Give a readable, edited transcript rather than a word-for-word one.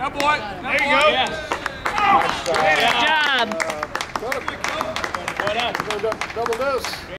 Now, boy. There you go. Yeah. Good job. Double dose.